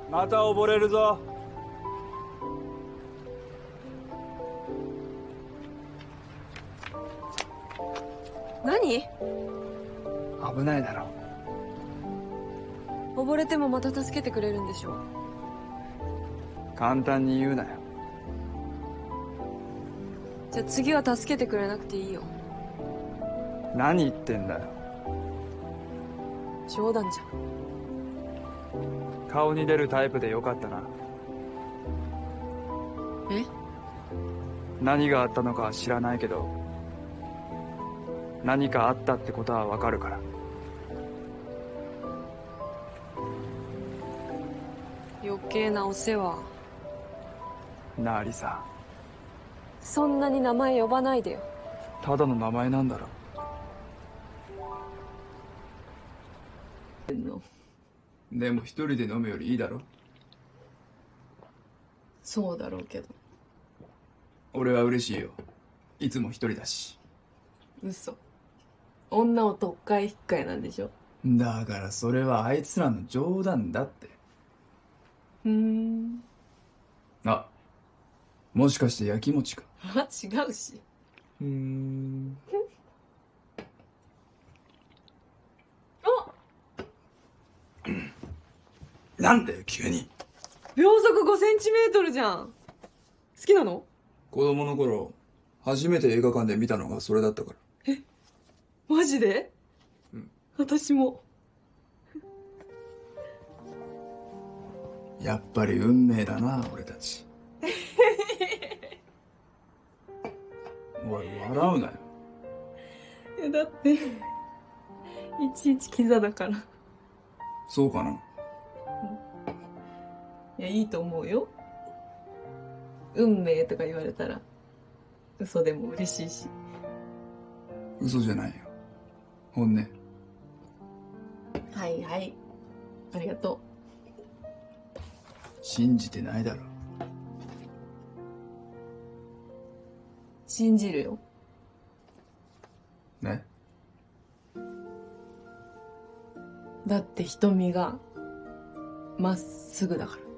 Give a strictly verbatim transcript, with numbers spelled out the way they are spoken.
また溺れるぞ。 何？ 危ないだろ。 溺れてもまた助けてくれるんでしょ？ 簡単に言うなよ。 じゃあ次は助けてくれなくていいよ。 何言ってんだよ。 冗談じゃん。 顔に出るタイプでよかったな。 え？ 何があったのかは知らないけど、何かあったってことはわかるから。 余計なお世話。 なあリサ、 そんなに名前呼ばないでよ。 ただの名前なんだろ。でも一人で飲むよりいいだろ。 そうだろうけど。 俺は嬉しいよ。いつも一人だし。 嘘。女をとっかえひっかえなんでしょ。 だからそれはあいつらの冗談だって。 ふーん。 あ、もしかして焼き餅か。 あ、違うし。 うーん。 あ、 なんだよ急に。 秒速ごセンチメートルじゃん。好きなの？ 子供の頃初めて映画館で見たのがそれだったから。 え、マジで？ うん。 私も。 やっぱり運命だな俺たち。おい笑うなよ。 え、だっていちいちキザだから。 そうかな。 いや、いいと思うよ。運命とか言われたら嘘でも嬉しいし。 嘘じゃないよ、本音。 はいはい、ありがと信じてないだろ。 う。信じるよ。 ね。 だって瞳がまっすぐだから。